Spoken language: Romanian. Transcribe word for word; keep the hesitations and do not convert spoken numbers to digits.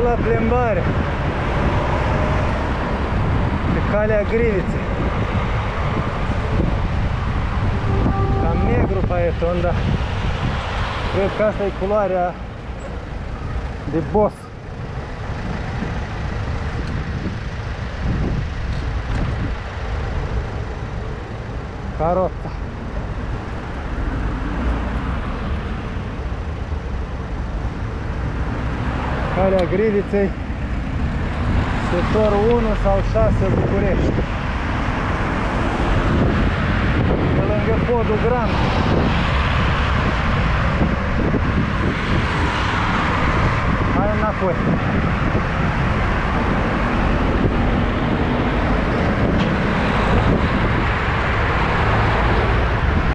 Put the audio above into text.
la plimbare pe calea Griviței. Cam negru paeton, dar cred că asta e culoarea de boss. Carota. Calea Griviței, sector unu sau șase București, pe lângă podul Grand. Hai înapoi.